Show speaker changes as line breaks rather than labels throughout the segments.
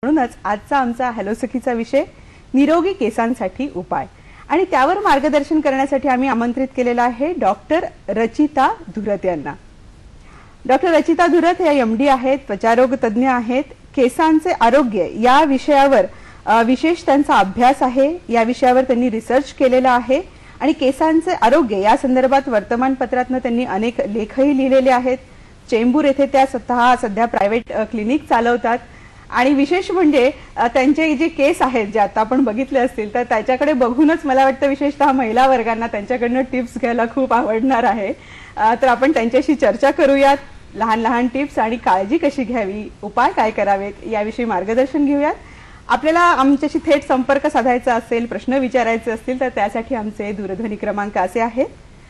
म्हणूनच आजचा आमचा हॅलो सखीचा विषय निरोगी केसांसाठी उपाय आणि त्यावर मार्गदर्शन करण्यासाठी आम्ही आमंत्रित केलेला आहे डॉक्टर रचिता धुरत यांना। डॉक्टर रचिता धुरत या एमडी आहेत, त्वचारोग तज्ञ आहेत। केसांचे आरोग्य या विषयावर विशेष त्यांचा अभ्यास आहे। या विषयावर त्यांनी रिसर्च केलेला आहे आणि केसांचे आरोग्य या संदर्भात वर्तमानपत्रातनं त्यांनी अनेक लेखही लिहिलेले आहेत। चेंबूर येथे त्या स्वतः सध्या प्रायव्हेट क्लिनिक चालवतात आणि विशेष म्हणजे त्यांचे जे केस आहेत जे आता आपण बघितले असतील तर त्याच्याकडे बघूनच मला वाटतं विशेषतः महिला वर्गांना त्यांच्याकडनं टिप्स घ्यायला खूप आवडणार आहे। तर आपण त्यांच्याशी चर्चा करूयात, लहान लहान टिप्स आणि काळजी कशी घ्यावी, उपाय काय करावेत याविषयी मार्गदर्शन घेऊयात। आपल्याला आमच्याशी थेट संपर्क साधायचा असेल, प्रश्न विचारायचे असतील तर त्यासाठी आमचे दूरध्वनी क्रमांक असे आहेत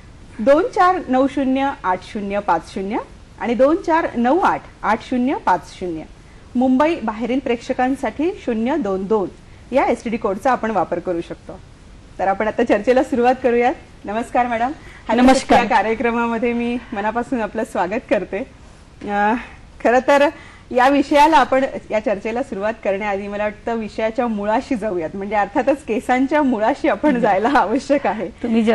24908050 आणि 24988050। मुंबई बाहेरील प्रेक्षकांसाठी 022 या एसटीडी कोडचा आपण वापर करू शकतो। तर आपण आता चर्चेला सुरुवात करूयात। नमस्कार मॅडम।
नमस्कार।
या कार्यक्रमामध्ये मी मनापासून आपलं स्वागत करते। खरं तर या विषयाला आपण या चर्चेला सुरुवात करण्याआधी मला वाटतं विषयाच्या मुळाशी जाऊयात, म्हणजे अर्थातच केसांच्या मुळाशी आपण जायला आवश्यक आहे।
तुम्ही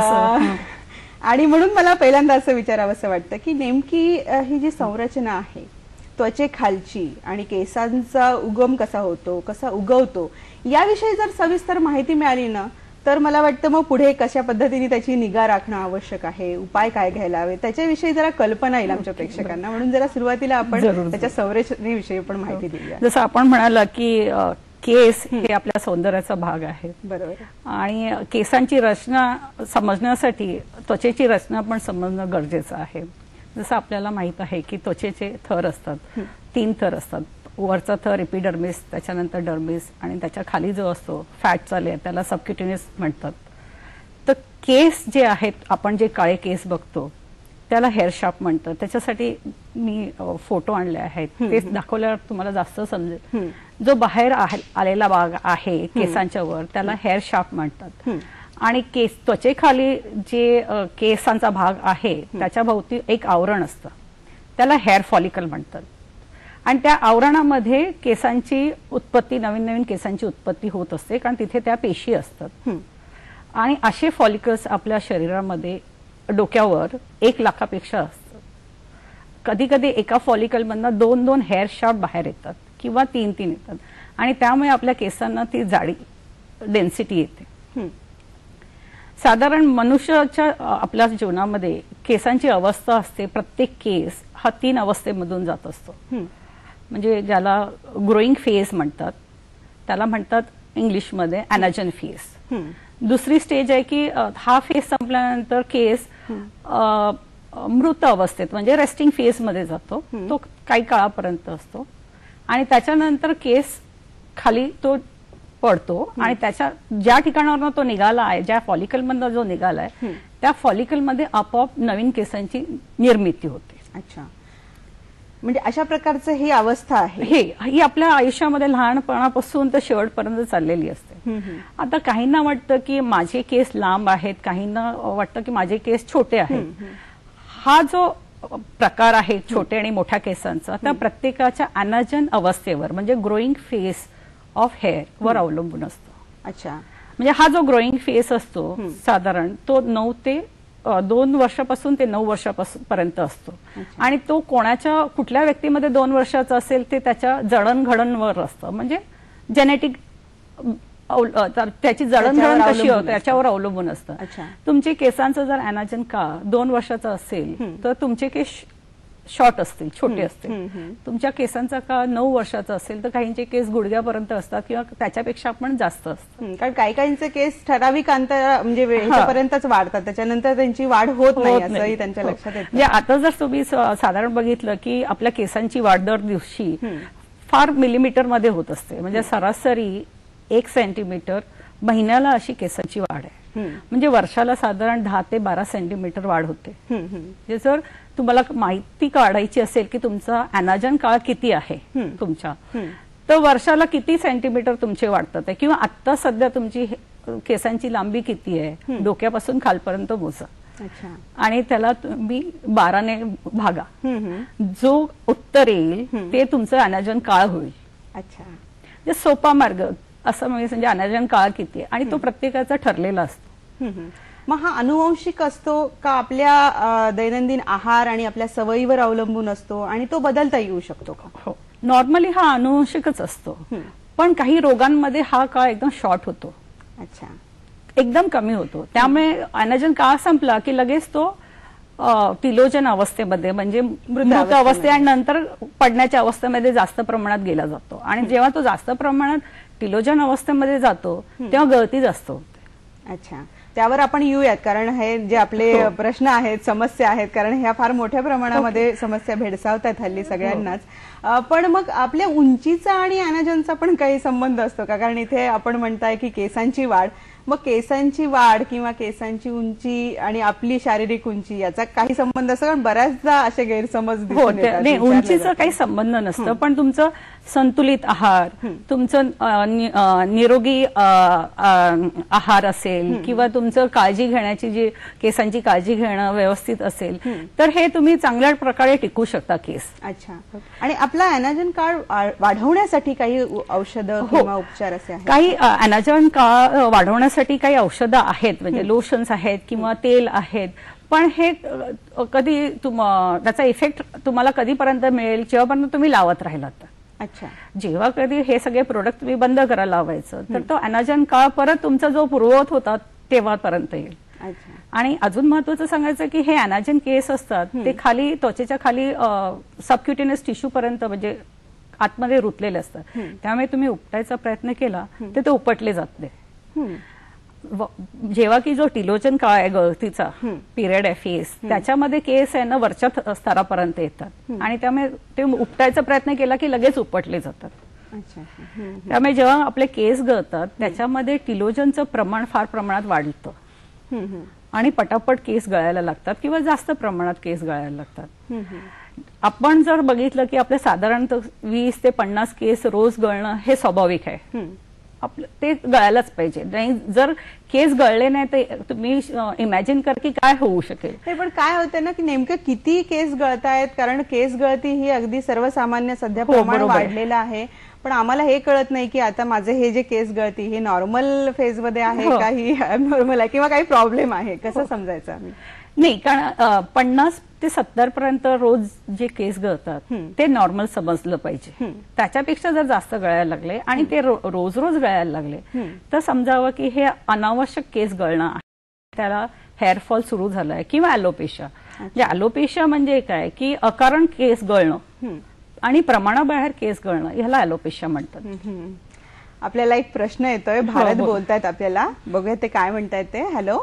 आणि म्हणून मला पहिल्यांदा असं विचारावंसं वाटतं की नेमकी ही जी संरचना आहे त्वचेखालची आणि केसांचा उगम कसा होतो, कसा उगवतो याविषयी जर सविस्तर माहिती मिळाली ना तर मला वाटतं मग पुढे कशा पद्धतीने त्याची निगा राखणं आवश्यक आहे, उपाय काय घ्यायला हवे त्याच्याविषयी जरा कल्पना येईल आमच्या प्रेक्षकांना। म्हणून जरा सुरुवातीला आपण त्याच्या संरचनेविषयी पण माहिती देऊया।
जसं आपण म्हणाला की केस हे आपल्या सौंदर्याचा भाग आहे,
बरोबर, आणि
केसांची रचना समजण्यासाठी त्वचेची रचना पण समजणं गरजेचं आहे। जसं आपल्याला माहित आहे की त्वचेचे थर असतात, 3 थर असतात। वरचा थर एपिडर्मिस, त्याच्यानंतर डर्मिस आणि त्याच्या खाली जो असतो फॅटचा लेयर त्याला सबक्युटेनियस म्हणतात। तर केस जे आहेत, आपण जे काळे केस बघतो त्याला हेअर शाफ्ट म्हणतात। त्याच्यासाठी मी फोटो आणले आहेत, ते दाखवल्यावर तुम्हाला जास्त समजेल। जो बाहेर आलेला भाग आहे केसांच्या वर त्याला हेअर शाफ्ट म्हणतात आणि त्वचेखाली जे केसांचा भाग आहे त्याच्या भोवती एक आवरण असतं, त्याला हेअर फॉलिकल म्हणतात। आणि त्या आवरणामध्ये केसांची उत्पत्ती, नवीन नवीन केसांची उत्पत्ती होत असते, कारण तिथे त्या पेशी असतात। आणि असे फॉलिकल्स आपल्या शरीरामध्ये डोक्यावर 1 लाखापेक्षा असतात। कधी कधी एका फॉलिकलमधनं 2-2 हेअर शाफ्ट बाहेर येतात किंवा 3-3 येतात आणि त्यामुळे आपल्या केसांना ती जाडी, डेन्सिटी येते। साधारण मनुष्याच्या आपल्या जीवनामध्ये केसांची अवस्था असते, प्रत्येक केस हा 3 अवस्थेमधून जात असतो। म्हणजे ज्याला ग्रोईंग फेज म्हणतात, त्याला म्हणतात इंग्लिशमध्ये एनाजन फेज। दुसरी स्टेज आहे की हा फेज संपल्यानंतर केस मृत अवस्थेत म्हणजे रेस्टिंग फेज मध्ये जातो, तो काही काळापर्यंत असतो आणि त्याच्यानंतर केस खाली तो पडतो आणि त्याच्या ज्या ठिकाणावर तो निघाला आहे, ज्या फॉलिकल मधून जो निघाला आहे त्या फॉलिकल मध्ये आपोआप नवीन केसांची निर्मिती होते।
अच्छा, म्हणजे अशा प्रकारचं ही अवस्था आहे,
ही आपल्या आयुष्यामध्ये लहानपणापासून तर शेवटपर्यंत चाललेली असते। आता काहींना वाटतं की माझे केस लांब आहेत, काहींना वाटतं की माझे केस छोटे आहेत। हा जो प्रकार आहे छोटे आणि मोठ्या केसांचा, त्या प्रत्येकाच्या एनाजन अवस्थेवर म्हणजे ग्रोईंग फेज ऑफ हेअर वर अवलंबून असतो।
अच्छा,
म्हणजे हा जो ग्रोईंग फेज असतो साधारण तो 2 वर्षापासून ते 9 वर्षापर्यंत असतो आणि तो कुठल्या व्यक्तीमध्ये 2 वर्षाचा असेल ते त्याच्या जडणघडणवर असतं, म्हणजे जेनेटिक त्याची जडणघडण कशी होते त्याच्यावर अवलंबून असतं। तुमचे केसांचं जर एनाजन काळ 2 वर्षाचा असेल तर तुमचे केस शॉर्ट असतील, छोटे असतील। तुमच्या केसांचा काळ 9 वर्षाचा असेल तर काहींचे केस गुडघ्यापर्यंत असतात किंवा त्याच्यापेक्षा पण जास्त असतात।
कारण काहींचे केस ठराविक अंतर म्हणजे ह्याच्यापर्यंतच वाढतात, त्याच्यानंतर त्यांची वाढ होत नाही असंही त्यांच्या लक्षात येतं।
म्हणजे आता जर तुम्ही साधारण बघितलं की आपल्या केसांची वाढ दर दिवशी फार मिलीमीटर मध्ये होत असते, म्हणजे सरासरी 1 सेंटीमीटर महिन्याला अशी केसांची वाढ आहे। म्हणजे वर्षाला साधारण 10 ते 12 सेंटीमीटर वाढ होते। जर तुम्हाला माहिती काढायची असेल की तुमचा एनाजन काळ किती आहे तुमच्या, तर वर्षाला किती सेंटीमीटर तुमचे वाढतात किंवा आता सध्या तुमची केसांची लांबी किती आहे डोक्यापासून खालपर्यंत मोजा आणि त्याला तुम्ही 12 ने भागा, जो उत्तर येईल ते तुमचं एनाजन काळ होईल।
अच्छा,
म्हणजे सोपा मार्ग असं म्हणजे अनाजन काळ किती आहे आणि तो प्रत्येकाचा ठरलेला असतो.
मग हा अनुवंशिक असतो का आपल्या दैनंदिन आहार आणि आपल्या सवयीवर अवलंबून असतो आणि तो बदलता येऊ शकतो का?
हो, नॉर्मली हा अनुवंशिकच असतो, पण काही रोगांमध्ये हा काळ एकदम शॉर्ट होतो.
अच्छा,
एकदम कमी होतो. त्यामुळे अनाजन काळ संपला की लगेच तो टिलोजन अवस्थेमध्ये म्हणजे मृत अवस्थे आणि नंतर पडण्याच्या अवस्थेमध्ये जास्त प्रमाणात गेला जातो. आणि जेव्हा तो जास्त प्रमाणात टिलोजन अवस्थेमध्ये जातो तेव्हा गळती जास्त होते.
अच्छा, त्यावर आपण येऊयात, कारण हे जे आपले प्रश्न आहेत, समस्या आहेत, कारण ह्या फार मोठ्या प्रमाणामध्ये समस्या भेडसावतात हल्ली सगळ्यांनाच. पण मग आपल्या उंचीचा आणि अनाजनचा पण काही संबंध असतो का? कारण इथे आपण म्हणताय की केसांची वाढ, मग केसांची वाढ किंवा केसांची उंची आणि आपली शारीरिक उंची याचा काही संबंध असतो? कारण बऱ्याचदा असे गैरसमज दिसून येतात.
नाही, उंचीचा काही संबंध नसतं, पण तुमचं संतुलित आहार, तुमचं निरोगी आहार असेल किंवा तुमचं काळजी घेण्याची जी केसांची काळजी घेणं व्यवस्थित असेल तर हे तुम्ही चांगल्या प्रकारे टिकू शकता केस.
अच्छा, आणि आपला अनाजन काळ वाढवण्यासाठी काही औषधं किंवा उपचार असे आहेत?
काही अनाजन काळ वाढवण्यासाठी काही औषधं आहेत, म्हणजे लोशन्स आहेत किंवा तेल आहेत, पण हे कधी त्याचा इफेक्ट तुम्हाला कधीपर्यंत मिळेल जेव्हापर्यंत तुम्ही लावत राहिलात.
अच्छा,
जेव्हा कधी हे सगळे प्रोडक्ट तुम्ही बंद करायला लावायचं तर तो अनाजन काळ परत तुमचा जो पूर्ववत होता तेव्हापर्यंत येईल. आणि अजून महत्वाचं सांगायचं की हे अनाजन केस असतात ते खाली त्वचेच्या खाली सबक्युटेनियस टिश्यू पर्यंत म्हणजे आतमध्ये रुतलेले असतात. त्यामुळे तुम्ही उपटायचा प्रयत्न केला तर ते उपटले जात नाही. जेव्हा की जो टिलोजन काळ आहे गळतीचा पिरियड आहे फेस, त्याच्यामध्ये केस आहे ना वरच्या स्तरापर्यंत येतात आणि त्यामुळे ते उपटायचा प्रयत्न केला की लगेच उपटले जातात. त्यामुळे जेव्हा आपले केस गळतात त्याच्यामध्ये टिलोजनचं प्रमाण फार प्रमाणात वाढतं आणि पटापट केस गळायला लागतात किंवा जास्त प्रमाणात केस गळायला लागतात. आपण जर बघितलं की आपले साधारणतः 20 ते 50 केस रोज गळणं हे स्वाभाविक आहे, आपलं ते गळायलाच पाहिजे. नाही जर केस गळले नाही तर तुम्ही इमॅजिन कर की काय होऊ शकेल.
पण काय होतं ना की नेमकं किती केस गळतायत, कारण केस गळती ही अगदी सर्वसामान्य सध्या प्रमाण वाढलेलं आहे, पण आम्हाला हे कळत नाही की आता माझे हे जे केस गळती हे नॉर्मल फेज मध्ये आहे का, ही अबनॉर्मल आहे किंवा काही प्रॉब्लेम आहे, कसं समजायचं आम्ही?
नाही, कारण 50 ते 70 पर्यंत रोज जे केस गळतात ते नॉर्मल समजलं पाहिजे. त्याच्यापेक्षा जर जास्त गळायला लागले आणि ते रोज रोज गळायला लागले तर समजावं की हे अनावश्यक केस गळणं आहे, त्याला हेअरफॉल सुरू झालाय किंवा ॲलोपेशिया. ॲलोपेशिया म्हणजे काय की अकारण केस गळणं आणि प्रमाणाबाहेर केस गळणं ह्याला ॲलोपेशिया म्हणतात.
आपल्याला एक प्रश्न येतोय, भारत बोलतायत आपल्याला, बघूया ते काय म्हणतायत ते. हॅलो,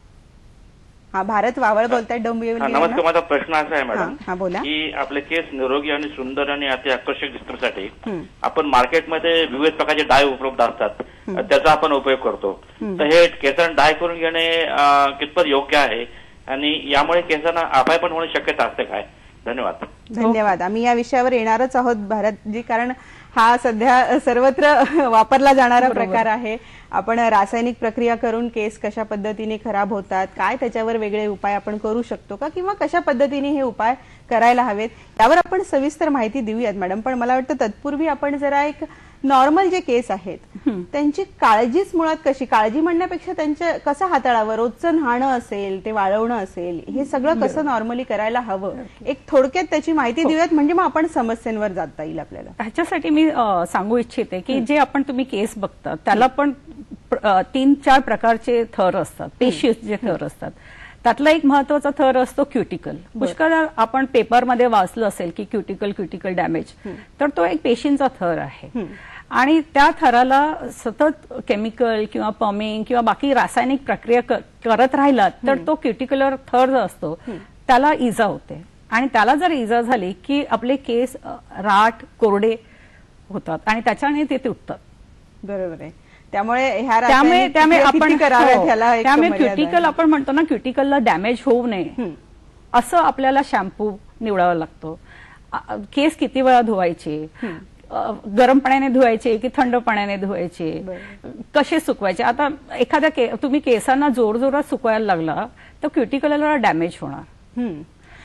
हा भारत वावळ बोलतायत डोंबिवली.
नमस्कार, माझा प्रश्न असा आहे मॅडम
बोला
की आपले केस निरोगी आणि सुंदर आणि अति आकर्षक दिसण्यासाठी आपण मार्केटमध्ये विविध प्रकारचे डाय उपलब्ध असतात, त्याचा आपण उपयोग करतो. तर हे केसांना डाय करून घेणे कितपत योग्य आहे आणि यामुळे केसांना अपाय पण होण्याची शक्यता असते काय? धन्यवाद.
धन्यवाद. आम्ही या विषयावर येणारच आहोत भारतजी, कारण हा सध्या सर्वत्र वापरला जाणारा प्रकार आहे. आपण रासायनिक प्रक्रिया करून केस कशा पद्धतीने खराब होतात, काय त्याच्यावर वेगळे उपाय आपण करू शकतो का, किंवा कशा पद्धतीने हे उपाय करायला हवेत यावर आपण सविस्तर माहिती देऊयात मॅडम. पण मला वाटतं तत्पूर्वी आपण जरा एक नॉर्मल जे केस आहेत त्यांची काळजीच मुळात कशी, काळजी म्हणण्यापेक्षा त्यांचं कसं हाताळावं, रोजचं न्हाणं असेल, ते वाळवणं असेल, हे सगळं कसं नॉर्मली करायला हवं, एक थोडक्यात त्याची माहिती देऊयात म्हणजे मग आपण समस्यांवर जाता येईल आपल्याला.
ह्याच्यासाठी मी सांगू इच्छिते की जे आपण तुम्ही केस बघता त्याला पण 3-4 प्रकारचे थर असतात, पेशी जे थर असतात. त्यातला एक महत्वाचा थर असतो क्युटिकल. पुष्कळ आपण पेपरमध्ये वाचलं असेल की क्युटिकल डॅमेज, तर तो एक पेशींचा थर आहे आणि त्या थराला सतत केमिकल किंवा पमिंग किंवा बाकी रासायनिक प्रक्रिया करत राहिलात तर तो क्युटिक्युलर थर जो असतो त्याला इजा होते आणि त्याला जर इजा झाली की आपले केस राठ कोरडे होतात आणि त्याच्याने ते तुटतात.
बरोबर आहे. त्यामुळे
आपण क्युटिकल आपण म्हणतो ना, क्युटिकलला डॅमेज होऊ नये असं आपल्याला शॅम्पू निवडावा लागतो. केस किती वेळा धुवायचे, गरम पाण्याने धुवायचे की थंड पाण्याने धुवायचे, कसे सुकवायचे. आता एखाद्या तुम्ही केसांना जोरजोरात सुकवायला लागला तर क्युटिकलला डॅमेज होणार.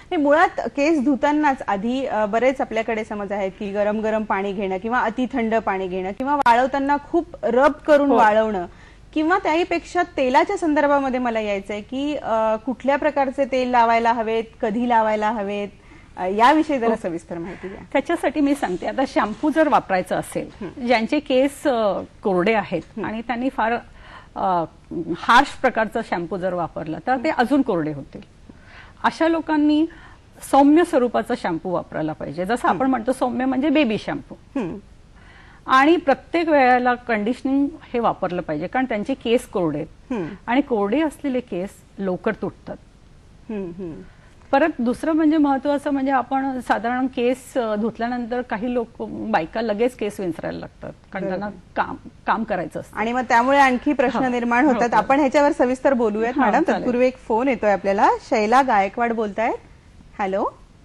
मुळात केस धुतानाच आधी बरेच आपल्याकडे समज आहेत की गरम गरम पाणी घेणं किंवा अति थंड पाणी घेणं किंवा वाळवताना खूप रब करून वाळवणं किंवा त्याहीपेक्षा तेलाच्या संदर्भामध्ये मला यायचंय की कुठल्या प्रकारचे तेल लावायला हवेत, कधी लावायला हवेत, याविषयी जरा सविस्तर माहिती द्या.
त्याच्यासाठी मी सांगते, आता शॅम्पू जर वापरायचा असेल, ज्यांचे केस कोरडे आहेत आणि त्यांनी फार हार्श प्रकारचा शॅम्पू जर वापरला तर ते अजून कोरडे होतील. अशा लोकांनी सौम्य स्वरूपाचा शॅम्पू वापरायला पाहिजे. जसं आपण म्हणतो सौम्य म्हणजे बेबी शॅम्पू. आणि प्रत्येक वेळेला कंडिशनिंग हे वापरलं पाहिजे, कारण त्यांचे केस कोरडे आहेत आणि कोरडे असलेले केस लवकर तुटतात. परत दुसरं म्हणजे महत्वाचं म्हणजे आपण साधारण केस धुतल्यानंतर काही लोक बायका लगेच केस विंचरायला लागतात, कारण त्यांना काम करायचं असतं
आणि मग त्यामुळे आणखी प्रश्न निर्माण होतात. आपण ह्याच्यावर सविस्तर बोलूयात मॅडम. तत्पूर्वी एक फोन येतोय आपल्याला. शैला गायकवाड बोलतायत. हॅलो.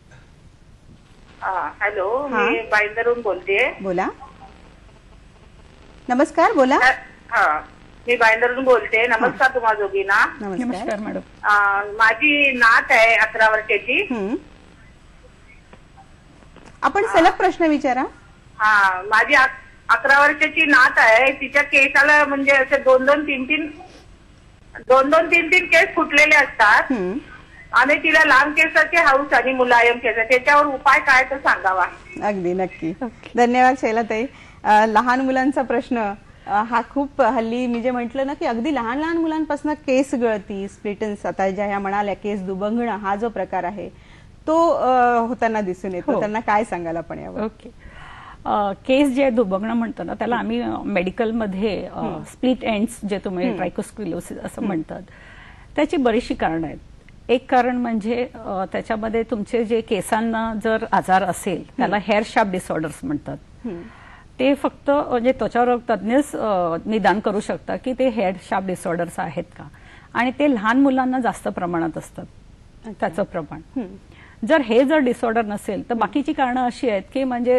हॅलो, मी बाईंदरून बोलतेय.
बोला. नमस्कार, बोला.
मी बाईंदरून बोलते. नमस्कार तुम्हा दोघींना.
नमस्कार मॅडम.
माझी नात आहे 11 वर्षाची.
आपण सलग प्रश्न विचारा.
माझी 11 वर्षाची नात आहे. तिच्या केसाला म्हणजे असे दोन दोन तीन केस फुटलेले असतात आणि तिला लांब केसाचे हाऊस आणि मुलायम केस, त्याच्यावर उपाय काय तर सांगावा.
अगदी नक्की. धन्यवाद शैलाताई. लहान मुलांचा प्रश्न हा खूप हल्ली मी जे म्हटलं ना की अगदी लहान लहान मुलांपासून केस गळती, स्प्लिटन्स, आता ज्या ह्या म्हणाल्या केस दुबंगणं, हा जो प्रकार आहे तो होताना दिसून येतो. त्यांना काय सांगाल आपण यावर?
ओके. केस जे दुबंगणं म्हणतो ना त्याला आम्ही मेडिकलमध्ये स्प्लिट एंड्स जे तुम्ही ट्रायकोस्क्विलोसिस असं म्हणतात, त्याची बरीचशी कारणं आहेत. एक कारण म्हणजे त्याच्यामध्ये तुमचे जे केसांना जर आजार असेल त्याला हेअर शाफ्ट डिसऑर्डर्स म्हणतात. ते फक्त म्हणजे त्वचारोग तज्ञच निदान करू शकतात की ते हेअर शाफ्ट डिसऑर्डर्स आहेत का, आणि ते लहान मुलांना जास्त प्रमाणात असतात त्याचं प्रमाण. जर डिसऑर्डर नसेल तर बाकीची कारणं अशी आहेत की म्हणजे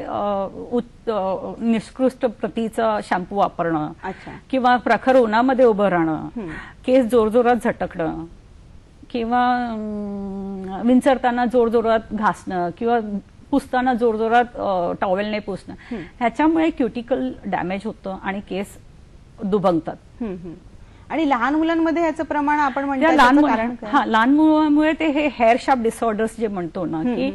निष्कृष्ट प्रतीचा शॅम्पू वापरणं किंवा प्रखर उन्हामध्ये उभं राहणं, केस जोरजोरात झटकणं किंवा विंचरताना जोरजोरात घासणं किंवा पुसताना जोरजोरात टॉवेलने पुसणं, ह्याच्यामुळे क्युटिकल डॅमेज होतं आणि केस दुभंगतात.
आणि लहान मुलांमध्ये ह्याचं प्रमाण आपण म्हणतो
लहान मुलांमुळे ते हे हेअर शाफ्ट डिसऑर्डर्स जे म्हणतो ना की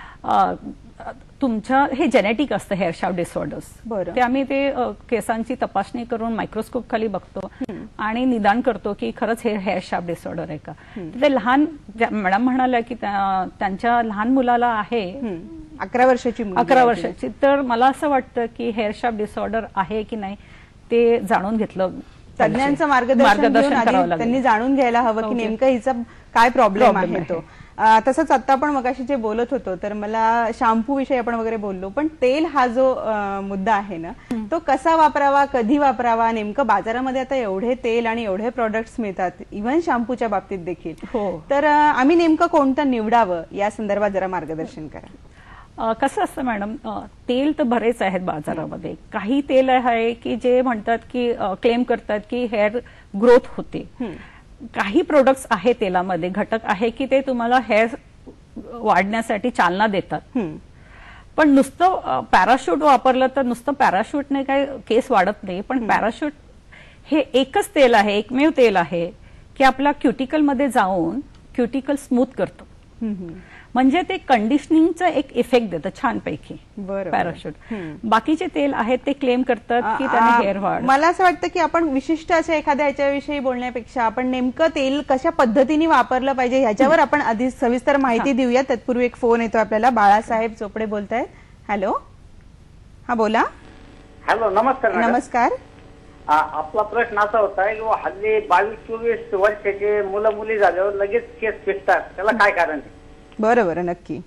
तुमच्या हे जेनेटिक असतं हेअर शाफ्ट डिसऑर्डर्स. ते आम्ही ते केसांची तपासणी करून मायक्रोस्कोप खाली बघतो आणि निदान करतो की खरंच हे हेअर शाफ्ट डिसऑर्डर आहे का. ते लहान मॅडम म्हणाल्या की त्यांच्या लहान मुलाला आहे
11 वर्षाची,
तर मला असं वाटतं की हेअर शाफ्ट डिसऑर्डर आहे की नाही ते जाणून घेतलं,
तज्ञांचं मार्गदर्शन त्यांनी जाणून घ्यायला हवं की नेमकं हिचा काय प्रॉब्लेम आहे तो. तसंच आता आपण मगाशी जे बोलत होतो तर मला शॅम्पू विषयी आपण वगैरे बोललो, पण तेल हा जो मुद्दा आहे ना तो कसा वापरावा, कधी वापरावा, नेमकं बाजारामध्ये आता एवढे तेल आणि एवढे प्रोडक्ट्स मिळतात इव्हन शॅम्पूच्या बाबतीत देखील, तर आम्ही नेमकं कोणतं निवडावं या संदर्भात जरा मार्गदर्शन करा.
कसं असतं मॅडम, तेल तर बरेच आहेत बाजारामध्ये. काही तेल आहे की जे म्हणतात की क्लेम करतात की हेअर ग्रोथ होते. काही प्रोडक्ट्स आहे तेलामध्ये घटक आहे की ते तुम्हाला हेअर वाढण्यासाठी चालना देतात. पण नुसतं पॅराशूट वापरलं तर नुसतं पॅराशूटने काही केस वाढत नाही. पण पॅराशूट हे एकच तेल आहे, एकमेव तेल आहे की आपल्या क्युटिकलमध्ये जाऊन क्युटिकल स्मूथ करतो. म्हणजे ते कंडिशनिंगचा एक इफेक्ट देतं छानपैकी पॅराशूट. बाकीचे तेल आहेत ते क्लेम करतात की त्याने हेअर वाढ.
मला असं वाटतं की आपण विशिष्ट अशा एखाद्या याच्याविषयी बोलण्यापेक्षा आपण नेमकं तेल कशा पद्धतीने वापरलं पाहिजे ह्याच्यावर आपण आधी सविस्तर माहिती देऊया. तत्पूर्वी एक फोन येतो आपल्याला. बाळासाहेब चोपडे बोलतायत. हॅलो. हा बोला.
हॅलो, नमस्कार.
नमस्कार.
आपला प्रश्न असा होता की हल्ली 22-24 वर्षाचे मुलं मुली झाल्यावर लगेच केस पिकतात, त्याला काय कारण आहे?
बरोबर, नक्की.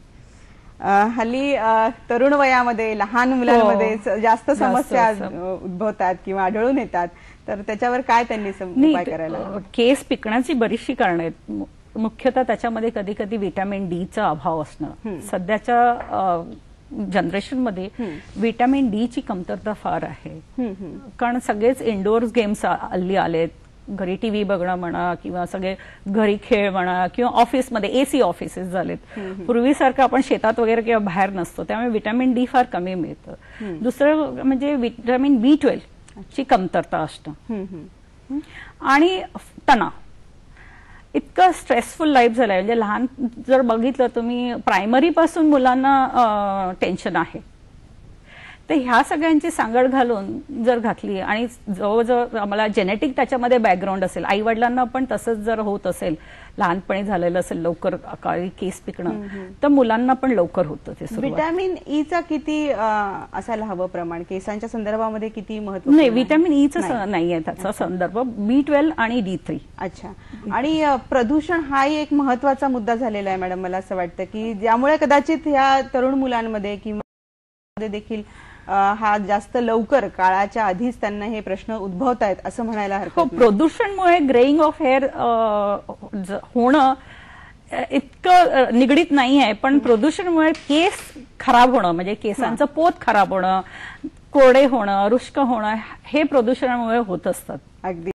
हल्ली तरुण वयामध्ये लहान मुलांमध्ये जास्त समस्या उद्भवतात किंवा आढळून येतात, तर त्याच्यावर काय त्यांनी उपाय करायला?
केस पिकण्याची बरीचशी कारणं आहेत. मुख्यतः त्याच्यामध्ये कधी कधी व्हिटॅमिन डी चा अभाव असणं. सध्याच्या जनरेशनमध्ये व्हिटॅमिन डी ची कमतरता फार आहे, कारण सगळेच इंडोअर्स गेम्स हल्ली आलेत. घरी टीव्ही बघणं म्हणा किंवा सगळे घरी खेळ म्हणा किंवा ऑफिसमध्ये एसी ऑफिसेस झालेत. पूर्वीसारखं आपण शेतात वगैरे किंवा बाहेर नसतो, त्यामुळे व्हिटॅमिन डी फार कमी मिळतं. दुसरं म्हणजे व्हिटॅमिन B12 ची कमतरता असतं. आणि तणाव, इतकं स्ट्रेसफुल लाईफ झालंय. म्हणजे लहान जर बघितलं तुम्ही प्रायमरी पासून मुलांना टेन्शन आहे, तर ह्या सगळ्यांची सांगड घालून जर घातली आणि जवळजवळ आम्हाला जेनेटिक त्याच्यामध्ये बॅकग्राऊंड असेल, आई वडिलांना पण तसंच जर होत असेल, लहानपणी झालेलं असेल लवकर काळी केस पिकणं, तर मुलांना पण लवकर होतं ते.
व्हिटॅमिन ईचा किती असायला हवं प्रमाण केसांच्या संदर्भामध्ये किती महत्व?
नाही, व्हिटॅमिन ईचं नाहीये त्याचा संदर्भ. B12 आणि D3.
अच्छा. आणि प्रदूषण हा एक महत्वाचा मुद्दा झालेला आहे मॅडम, मला असं वाटतं की ज्यामुळे कदाचित ह्या तरुण मुलांमध्ये किंवा देखील हा जास्त लवकर काळाच्या आधीच त्यांना हे प्रश्न उद्भवत आहेत असं म्हणायला हरकत नाही.
प्रदूषणमुळे ग्रेइंग ऑफ हेअर होणं इतकं निगडीत नाही आहे, पण प्रदूषणमुळे केस खराब होणं म्हणजे केसांचं पोत खराब होणं, कोरडे होणं, रुष्क होणं हे प्रदूषणामुळे होत असतात.
अगदी.